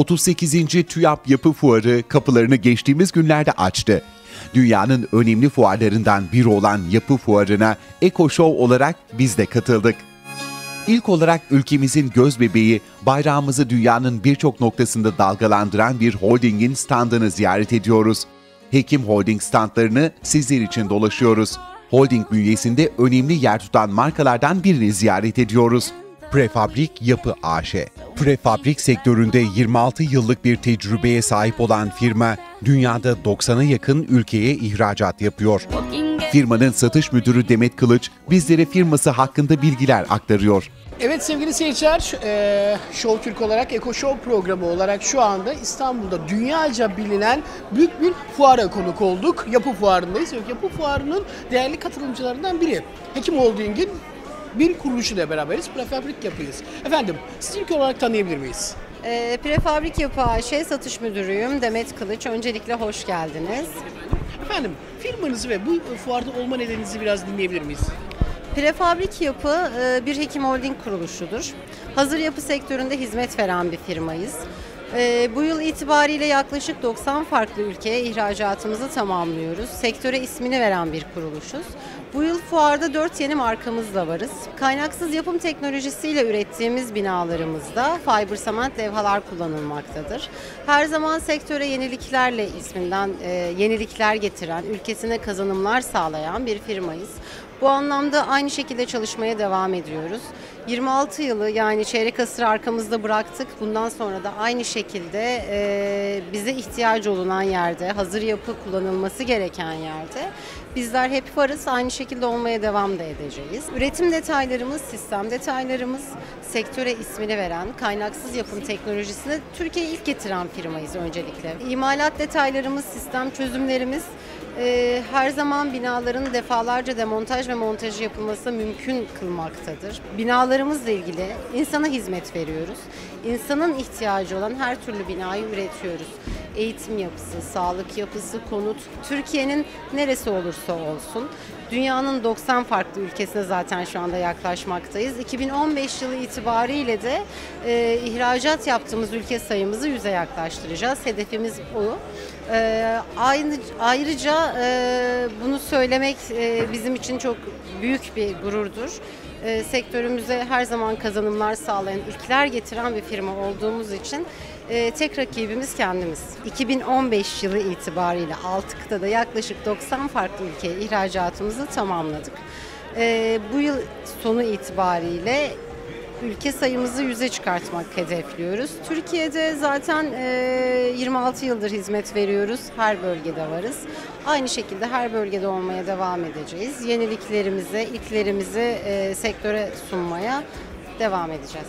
38. TÜYAP Yapı Fuarı kapılarını geçtiğimiz günlerde açtı. Dünyanın önemli fuarlarından biri olan Yapı Fuarı'na EcoShow olarak biz de katıldık. İlk olarak ülkemizin gözbebeği, bayrağımızı dünyanın birçok noktasında dalgalandıran bir holdingin standını ziyaret ediyoruz. Hekim Holding standlarını sizler için dolaşıyoruz. Holding bünyesinde önemli yer tutan markalardan birini ziyaret ediyoruz. Prefabrik Yapı AŞ. Prefabrik sektöründe 26 yıllık bir tecrübeye sahip olan firma, dünyada 90'a yakın ülkeye ihracat yapıyor. Firmanın satış müdürü Demet Kılıç, bizlere firması hakkında bilgiler aktarıyor. Evet sevgili seyirciler, Show Türk olarak, EcoShow programı olarak şu anda İstanbul'da dünyaca bilinen büyük bir fuara konuk olduk. Yapı Fuarı'ndayız. Yapı Fuarı'nın değerli katılımcılarından biri. Hekim Holding'in bir kuruluşuyla beraberiz. Prefabrik Yapıyız. Efendim, sizi ilk olarak tanıyabilir miyiz? Prefabrik Yapı AŞ Satış Müdürüyüm Demet Kılıç. Öncelikle hoş geldiniz. Efendim, firmanızı ve bu fuarda olma nedeninizi biraz dinleyebilir miyiz? Prefabrik Yapı bir Hekim Holding kuruluşudur. Hazır yapı sektöründe hizmet veren bir firmayız. Bu yıl itibariyle yaklaşık 90 farklı ülkeye ihracatımızı tamamlıyoruz. Sektöre ismini veren bir kuruluşuz. Bu yıl fuarda 4 yeni markamızla varız. Kaynaksız yapım teknolojisiyle ürettiğimiz binalarımızda fiber cement levhalar kullanılmaktadır. Her zaman sektöre yeniliklerle isminden yenilikler getiren, ülkesine kazanımlar sağlayan bir firmayız. Bu anlamda aynı şekilde çalışmaya devam ediyoruz. 26 yılı yani çeyrek asır arkamızda bıraktık. Bundan sonra da aynı şekilde bize ihtiyacı olunan yerde, hazır yapı kullanılması gereken yerde bizler hep varız. Aynı şekilde olmaya devam da edeceğiz. Üretim detaylarımız, sistem detaylarımız, sektöre ismini veren, kaynaksız yapım teknolojisini Türkiye'ye ilk getiren firmayız öncelikle. İmalat detaylarımız, sistem çözümlerimiz her zaman binaların defalarca demontaj ve montajı yapılması mümkün kılmaktadır. Binalarımızla ilgili insana hizmet veriyoruz. İnsanın ihtiyacı olan her türlü binayı üretiyoruz. Eğitim yapısı, sağlık yapısı, konut, Türkiye'nin neresi olursa olsun. Dünyanın 90 farklı ülkesine zaten şu anda yaklaşmaktayız. 2015 yılı itibariyle de ihracat yaptığımız ülke sayımızı 100'e yaklaştıracağız. Hedefimiz o. Ayrıca bunu söylemek bizim için çok büyük bir gururdur. Sektörümüze her zaman kazanımlar sağlayan, ilkler getiren bir firma olduğumuz için tek rakibimiz kendimiz. 2015 yılı itibariyle 6 kıtada yaklaşık 90 farklı ülkeye ihracatımızı tamamladık. Bu yıl sonu itibariyle ülke sayımızı 100'e çıkartmak hedefliyoruz. Türkiye'de zaten 26 yıldır hizmet veriyoruz. Her bölgede varız. Aynı şekilde her bölgede olmaya devam edeceğiz. Yeniliklerimizi, ilklerimizi sektöre sunmaya devam edeceğiz.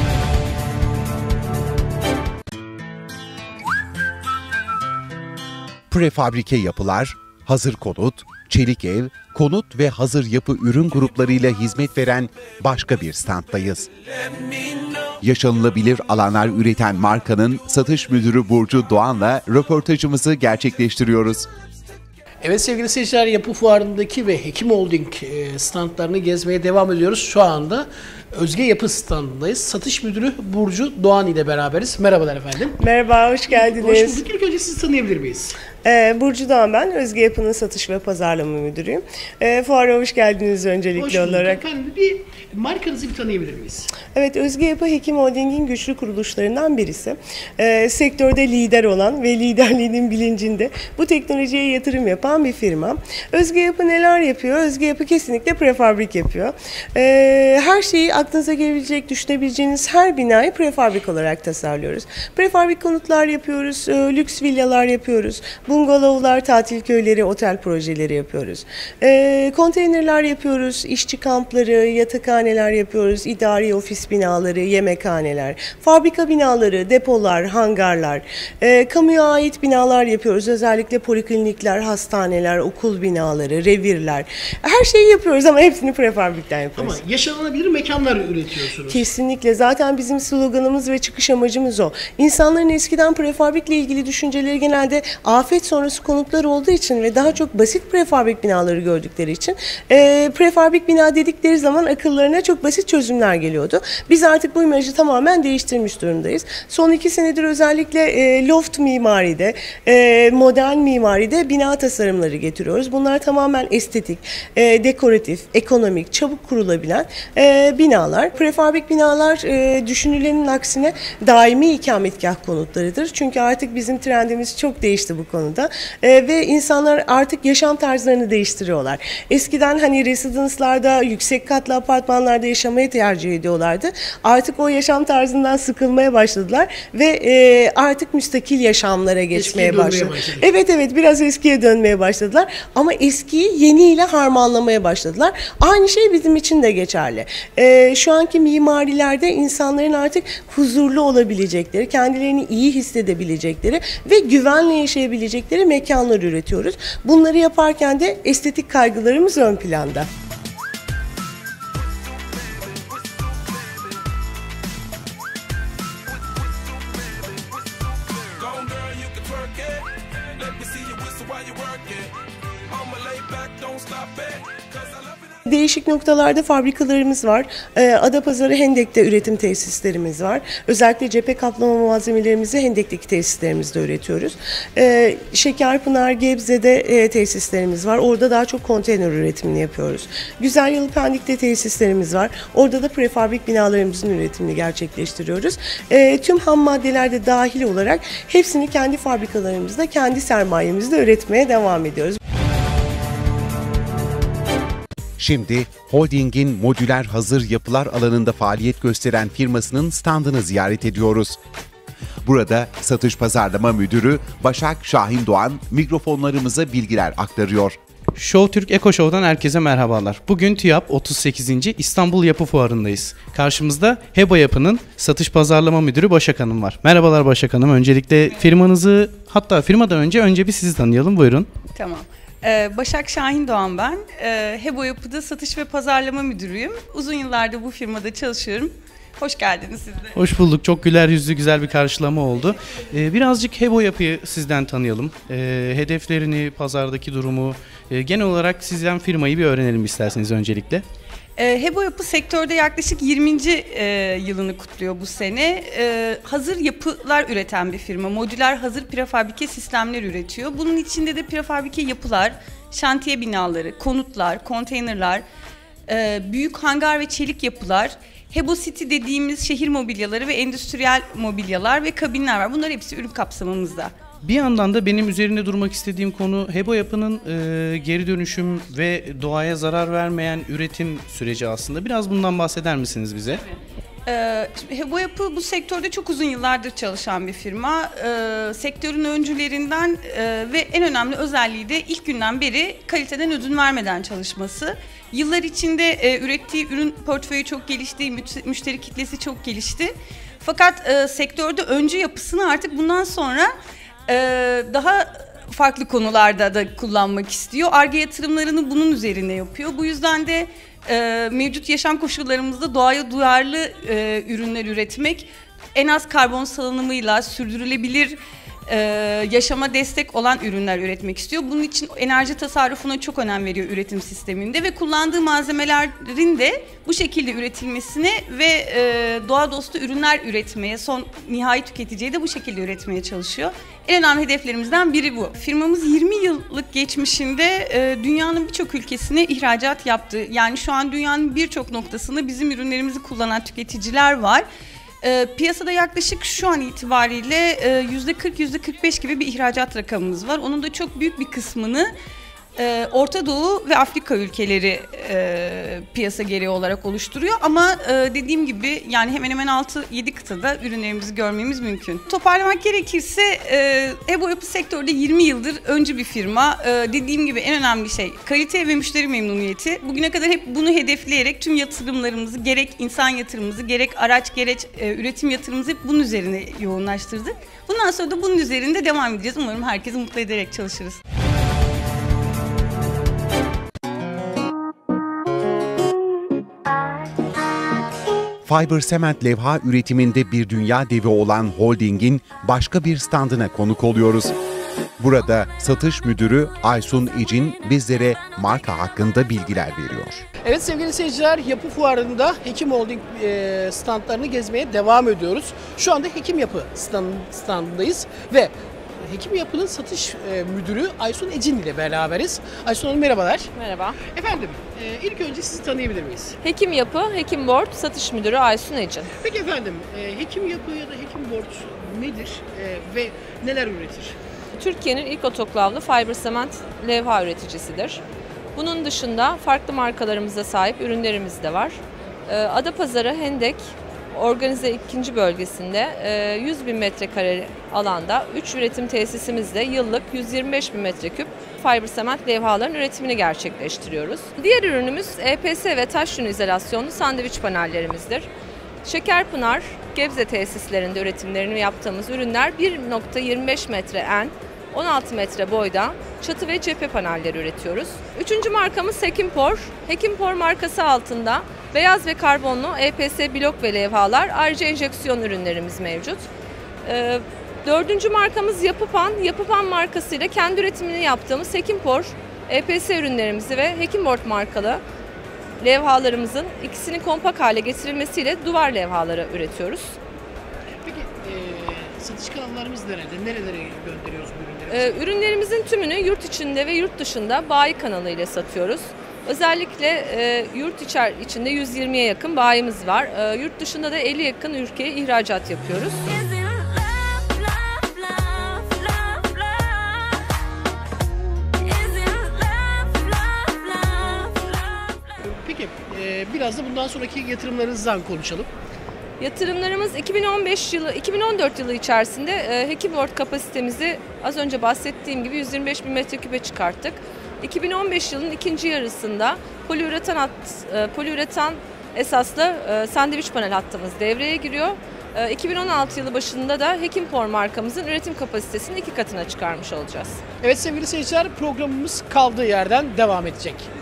Prefabrike yapılar, hazır konut, çelik ev, konut ve hazır yapı ürün gruplarıyla hizmet veren başka bir standdayız. Yaşanılabilir alanlar üreten markanın satış müdürü Burcu Doğan'la röportajımızı gerçekleştiriyoruz. Evet sevgili seyirciler, Yapı Fuarı'ndaki ve Hekim Holding standlarını gezmeye devam ediyoruz. Şu anda Özge Yapı standındayız. Satış müdürü Burcu Doğan ile beraberiz. Merhabalar efendim. Merhaba, hoş geldiniz. Hoş bulduk. İlk önce sizi tanıyabilir miyiz? Burcu Doğan ben, Özge Yapı'nın satış ve pazarlama müdürüyüm. Fuara hoş geldiniz öncelikli hoş bulduk olarak. Efendim, bir markanızı bir tanıyabilir miyiz? Evet, Özge Yapı Hekim Holding'in güçlü kuruluşlarından birisi. Sektörde lider olan ve liderliğinin bilincinde bu teknolojiye yatırım yapan bir firma. Özge Yapı neler yapıyor? Özge Yapı kesinlikle prefabrik yapıyor. Her şeyi aklınıza gelebilecek, düşünebileceğiniz her binayı prefabrik olarak tasarlıyoruz. Prefabrik konutlar yapıyoruz, lüks villalar yapıyoruz, bungalovlar, tatil köyleri, otel projeleri yapıyoruz. Konteynerler yapıyoruz, işçi kampları, yatakhaneler yapıyoruz, idari ofis binaları, yemekhaneler, fabrika binaları, depolar, hangarlar, kamuya ait binalar yapıyoruz. Özellikle poliklinikler, hastaneler, okul binaları, revirler. Her şeyi yapıyoruz ama hepsini prefabrikten yapıyoruz. Ama yaşanabilir mekanlar üretiyorsunuz. Kesinlikle. Zaten bizim sloganımız ve çıkış amacımız o. İnsanların eskiden prefabrikle ilgili düşünceleri genelde afet sonrası konutlar olduğu için ve daha çok basit prefabrik binaları gördükleri için prefabrik bina dedikleri zaman akıllarına sorunlarına çok basit çözümler geliyordu. Biz artık bu imajı tamamen değiştirmiş durumdayız. Son 2 senedir özellikle loft mimaride, modern mimaride bina tasarımları getiriyoruz. Bunlar tamamen estetik, dekoratif, ekonomik, çabuk kurulabilen binalar. Prefabrik binalar düşünülenin aksine daimi ikametgah konutlarıdır. Çünkü artık bizim trendimiz çok değişti bu konuda ve insanlar artık yaşam tarzlarını değiştiriyorlar. Eskiden hani residence'larda, yüksek katlı apartmanlarda yaşamayı tercih ediyorlardı. Artık o yaşam tarzından sıkılmaya başladılar ve artık müstakil yaşamlara geçmeye başladılar. Evet, biraz eskiye dönmeye başladılar ama eskiyi yeniyle harmanlamaya başladılar. Aynı şey bizim için de geçerli. Şu anki mimarilerde insanların artık huzurlu olabilecekleri, kendilerini iyi hissedebilecekleri ve güvenle yaşayabilecekleri mekanlar üretiyoruz. Bunları yaparken de estetik kaygılarımız ön planda. Değişik noktalarda fabrikalarımız var. Adapazarı Hendek'te üretim tesislerimiz var. Özellikle cephe kaplama malzemelerimizi Hendek'teki tesislerimizde üretiyoruz. Şekerpınar, Gebze'de tesislerimiz var. Orada daha çok konteyner üretimini yapıyoruz. Güzelyalı Pendik'te tesislerimiz var. Orada da prefabrik binalarımızın üretimini gerçekleştiriyoruz. Tüm ham maddeler de dahil olarak hepsini kendi fabrikalarımızda, kendi sermayemizde üretmeye devam ediyoruz. Şimdi holdingin modüler hazır yapılar alanında faaliyet gösteren firmasının standını ziyaret ediyoruz. Burada satış pazarlama müdürü Başak Şahin Doğan mikrofonlarımıza bilgiler aktarıyor. Show Türk Eko Show'dan herkese merhabalar. Bugün TÜYAP 38. İstanbul Yapı Fuarı'ndayız. Karşımızda Hebo Yapı'nın satış pazarlama müdürü Başak Hanım var. Merhabalar Başak Hanım. Öncelikle firmanızı, hatta firmadan önce bir sizi tanıyalım. Buyurun. Tamam. Başak Şahin Doğan ben. Hebo Yapı'da satış ve pazarlama müdürüyüm. Uzun yıllardır bu firmada çalışıyorum. Hoş geldiniz siz de. Hoş bulduk. Çok güler yüzlü, güzel bir karşılama oldu. Birazcık Hebo Yapı'yı sizden tanıyalım. Hedeflerini, pazardaki durumu, genel olarak sizden firmayı bir öğrenelim isterseniz öncelikle. Hebo Yapı sektörde yaklaşık 20. yılını kutluyor bu sene. Hazır yapılar üreten bir firma. Modüler hazır prefabrike sistemler üretiyor. Bunun içinde de prefabrike yapılar, şantiye binaları, konutlar, konteynerler, büyük hangar ve çelik yapılar, Hebo City dediğimiz şehir mobilyaları ve endüstriyel mobilyalar ve kabinler var. Bunlar hepsi ürün kapsamımızda. Bir yandan da benim üzerinde durmak istediğim konu Hebo Yapı'nın geri dönüşüm ve doğaya zarar vermeyen üretim süreci aslında. Biraz bundan bahseder misiniz bize? Hebo Yapı bu sektörde çok uzun yıllardır çalışan bir firma. Sektörün öncülerinden ve en önemli özelliği de ilk günden beri kaliteden ödün vermeden çalışması. Yıllar içinde ürettiği ürün portföyü çok gelişti, müşteri kitlesi çok gelişti. Fakat sektörde öncü yapısını artık bundan sonra daha farklı konularda da kullanmak istiyor. Ar-Ge yatırımlarını bunun üzerine yapıyor. Bu yüzden de mevcut yaşam koşullarımızda doğaya duyarlı ürünler üretmek, en az karbon salınımıyla sürdürülebilir yaşama destek olan ürünler üretmek istiyor. Bunun için enerji tasarrufuna çok önem veriyor üretim sisteminde ve kullandığı malzemelerin de bu şekilde üretilmesine ve doğa dostu ürünler üretmeye, son nihai tüketiciye de bu şekilde üretmeye çalışıyor. En önemli hedeflerimizden biri bu. Firmamız 20 yıllık geçmişinde dünyanın birçok ülkesine ihracat yaptı. Yani şu an dünyanın birçok noktasında bizim ürünlerimizi kullanan tüketiciler var. Piyasada yaklaşık şu an itibariyle %40-%45 gibi bir ihracat rakamımız var. Onun da çok büyük bir kısmını Orta Doğu ve Afrika ülkeleri piyasa gereği olarak oluşturuyor. Ama dediğim gibi yani hemen hemen 6-7 kıtada ürünlerimizi görmemiz mümkün. Toparlamak gerekirse Hebo Yapı sektörde 20 yıldır öncü bir firma. Dediğim gibi en önemli şey kalite ve müşteri memnuniyeti. Bugüne kadar hep bunu hedefleyerek tüm yatırımlarımızı, gerek insan yatırımımızı, gerek araç, gerek üretim yatırımımızı hep bunun üzerine yoğunlaştırdık. Bundan sonra da bunun üzerinde devam edeceğiz. Umarım herkesi mutlu ederek çalışırız. Fiber sement levha üretiminde bir dünya devi olan holdingin başka bir standına konuk oluyoruz. Burada satış müdürü Aysun İcin bizlere marka hakkında bilgiler veriyor. Evet sevgili seyirciler, Yapı Fuarı'nda Hekim Holding standlarını gezmeye devam ediyoruz. Şu anda Hekim Yapı standındayız ve Hekim Yapı'nın satış müdürü Aysun Ecin ile beraberiz. Aysun Hanım merhabalar. Merhaba. Efendim ilk önce sizi tanıyabilir miyiz? Hekim Yapı, Hekim Board Satış Müdürü Aysun Ecin. Peki efendim Hekim Yapı ya da Hekim Board nedir ve neler üretir? Türkiye'nin ilk otoklavlı fiber sement levha üreticisidir. Bunun dışında farklı markalarımıza sahip ürünlerimiz de var. Adapazarı Hendek Organize 2. bölgesinde 100 bin metrekare alanda 3 üretim tesisimizle yıllık 125 bin metreküp fiber sement levhaların üretimini gerçekleştiriyoruz. Diğer ürünümüz EPS ve taş yün izolasyonlu sandviç panellerimizdir. Şekerpınar, Gebze tesislerinde üretimlerini yaptığımız ürünler 1.25 metre en, 16 metre boyda çatı ve cephe panelleri üretiyoruz. Üçüncü markamız Hekimpor. Hekimpor markası altında beyaz ve karbonlu EPS blok ve levhalar, ayrıca enjeksiyon ürünlerimiz mevcut. Dördüncü markamız Yapıpan. Yapıpan markasıyla kendi üretimini yaptığımız Hekimpor, EPS ürünlerimizi ve Hekimboard markalı levhalarımızın ikisini kompak hale getirilmesiyle duvar levhaları üretiyoruz. Peki satış kanallarımız nerede? Nerelere gönderiyoruz bu ürünleri? Ürünlerimizin tümünü yurt içinde ve yurt dışında bayi kanalıyla satıyoruz. Özellikle yurt içinde 120'ye yakın bayimiz var. Yurt dışında da 50'ye yakın ülkeye ihracat yapıyoruz. Peki biraz da bundan sonraki yatırımlarınızdan konuşalım. Yatırımlarımız 2014 yılı içerisinde Hekimboard kapasitemizi az önce bahsettiğim gibi 125 bin metreküpe çıkarttık. 2015 yılının ikinci yarısında poliüretan esaslı sandviç panel hattımız devreye giriyor. 2016 yılı başında da Hekimpor markamızın üretim kapasitesini 2 katına çıkarmış olacağız. Evet sevgili seyirciler, programımız kaldığı yerden devam edecek.